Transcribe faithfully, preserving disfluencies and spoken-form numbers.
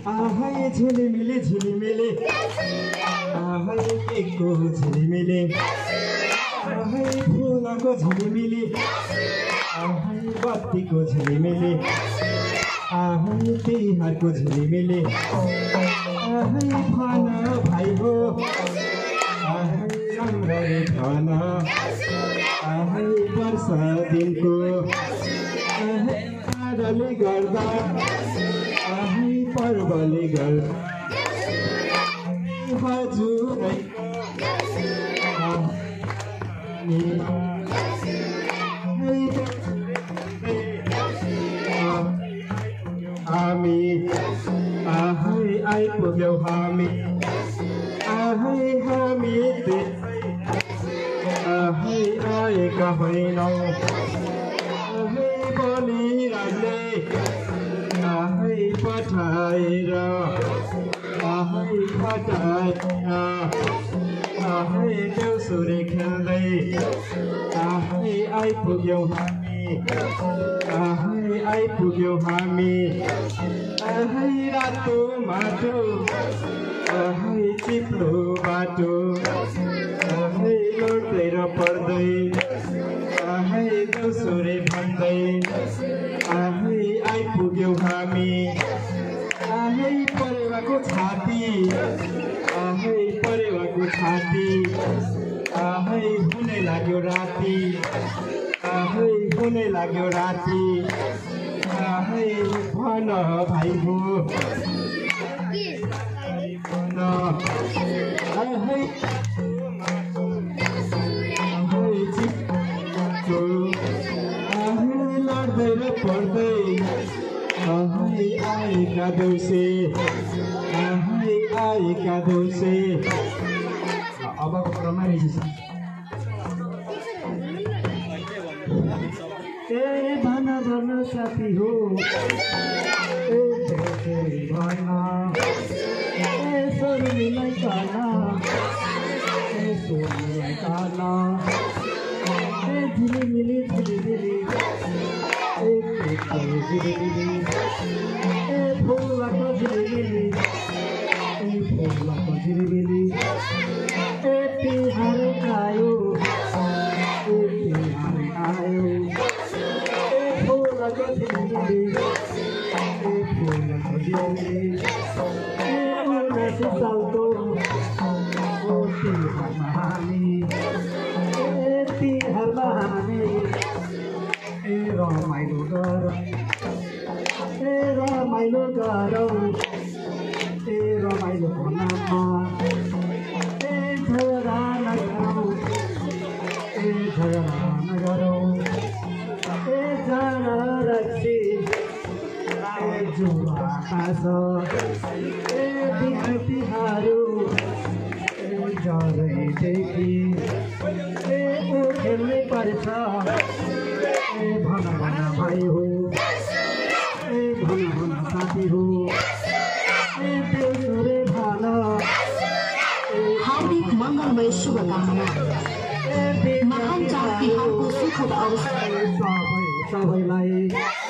आहै झिलिमिली झिलिमिली आहै केकको झिलिमिली आहै फुलको झिलिमिली आहै बत्तीको झिलिमिली आहै तिहारको झिलिमिली आहै फन भाइ हो आहै राम्ररी फन आहै वर्ष दिनको आहै आदरले गर्दा आहै पर्वले गर्दा हजुरै हामी आहै आइपुग्यौँ हामी आहै हामी आहै आएका होइनौँ आहै बलिराजले आहै पठाएर आहै पठाएर आहै देउसुरे खेल्दै आहै आइपुग्यौँ हामी आहै आइपुग्यौँ हामी आहै रातो माटो आहै चिप्लो बाटो आहै लड्दै र पर्दै आहै देउसुरे भन्दै आहै आइपुग्यौँ हामी आहै परेवाको छाती आहै परेवाको छाती आहै हुनै लाग्यो राति आहै हुनै लाग्यो राति आहै भन भाइ हो भन आहै आहै चिप्लो आहै लड्दै र पर्दै आहै आएका देउसे आहै आएका देउसे। अबको क्रममा रहेछ ए भन भन साथी हो ए छोरी भन ए सोरीलाई कान ए सोरीलाई कान ए झिलिमिली झिलिमिली ए केकको झिलिमिली ए फुलको झिलिमिली ए फुलको झिलिमिली ए तिहार आयो ए तिहार आयो ए फुलको झिलिमिली ए फुलको झिलिमिली ए उन्नाइस सालको ओ तिहारमा हामी ए तिहारमा हामी ए रमाइलो गरौँ ए रमाइलो गरौँ ए रमाइलोको नाममा ए झगडा नगरौँ ए झगडा नगरौँ ए जान रक्सी ए जुवा खास ए तिहार तिहारो ए जरैदेखि ए ऊ खेल्नै पर्छ ए भन भन भाइ हो ए भन भन साथी हो ए देउसुरे भन हार्दिक मङ्गलमय शुभकामना। महान चाड तिहारको सुखद अवसर सबै सबैलाई